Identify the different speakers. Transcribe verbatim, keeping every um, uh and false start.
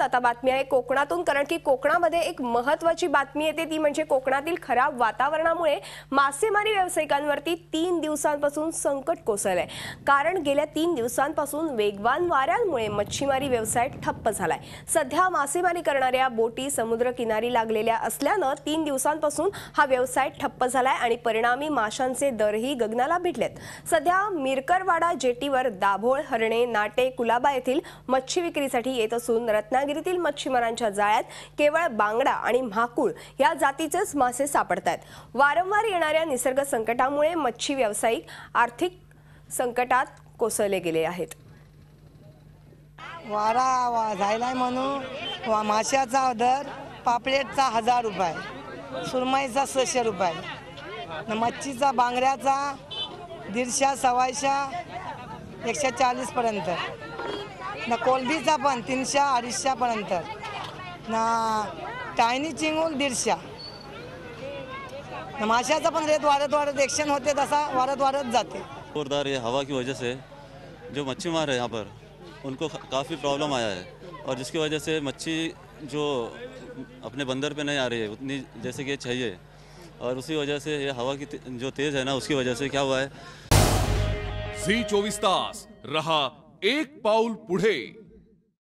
Speaker 1: आता बातमी आहे कोकणातून, कारण की कोकणामध्ये एक महत्त्वाची बातमी येते ती म्हणजे कोकणातील खराब वातावरणामुळे मासेमारी व्यावसायिकांवरती तीन दिवसांपासून संकट कोसळलंय। कारण गेल्या तीन दिवसांपासून वेगवान वाऱ्यांमुळे मच्छीमारी व्यवसाय ठप्प झालाय। सध्या मासेमारी करणाऱ्या बोटी समुद्र किनारी लागलेल्या असल्यानं तीन दिवसांपासून हा व्यवसाय ठप्प झालाय आणि परिणामी माशांचे दरही गगनाला भिडलेत। सध्या मिरकरवाडा जेटीवर दाभोळ, हरणे, नाटे, कुलाबा येथील मच्छी विक्रीसाठी येत असून रत्नागिरीतील मच्छीमारांच्या जाळ्यात केवळ बांगडा आणि म्हाकुळ या जातीचेच मासे सापडतात। वारंवार येणाऱ्या निसर्ग संकटामुळे मच्छी व्यावसायिक आर्थिक संकटात कोसळले गेले आहेत।
Speaker 2: वारा जायलाय म्हणून माशाचा दर पापलेटचा हजार रुपये, सुरमईचा सहाशे रुपये, मच्छीचा बांगड्याचा दीडशे सव्वाशे एकशे चाळीस पर्यंत, ना कोलबीचा पण तीनशे अडीचशे पर्यंत, ना टायनी चिंगूल दीडशे, ना माशाचा पण रेट वाढत वाढत एक्शन होते तसा वाढत वाढत जाते।
Speaker 3: जोरदार ये हवा की वजह से जो मच्छी मार है यहाँ पर उनको काफ़ी प्रॉब्लम आया है, और जिसकी वजह से मच्छी जो अपने बंदर पे नहीं आ रही है उतनी जैसे कि चाहिए, और उसी वजह से ये हवा की जो तेज़ है ना उसकी वजह से क्या हुआ है।
Speaker 4: झी चोवीस तास रहा एक पाऊल पुढे।